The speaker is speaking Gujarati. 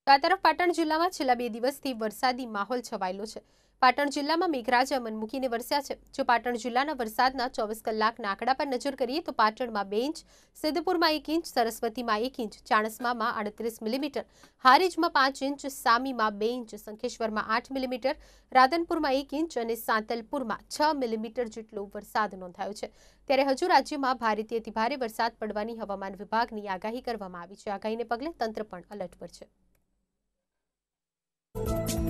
તો આ તરફ પાટણ જિલ્લામાં છેલ્લા 2 દિવસથી વરસાદી માહોલ છવાયેલો છે। પાટણ જિલ્લામાં મેઘરાજા મન મૂકીને વરસ્યા છે। જો પાટણ જિલ્લાના વરસાદના 24 કલાકના આંકડા પર નજર કરીએ તો પાટણમાં 2 ઇંચ, સિદ્ધપુરમાં 1 ઇંચ, સરસ્વતીમાં 1 ઇંચ, ચાણસ્મામાં 38 મિલીમીટર, હારીજમાં 5 ઇંચ, સામીમાં 2 ઇંચ, શંખેશ્વરમાં 8 મિલીમીટર, રાધનપુરમાં 1 ઇંચ અને સાંતલપુરમાં 6 મિલીમીટર જેટલો વરસાદ નોંધાયો છે। ત્યારે હજુ રાજ્યમાં ભારેથી અતિભારે વરસાદ પડવાની હવામાન વિભાગની આગાહી કરવામાં આવી છે। આગાહીને પગલે તંત્ર પણ એલર્ટ પર છે।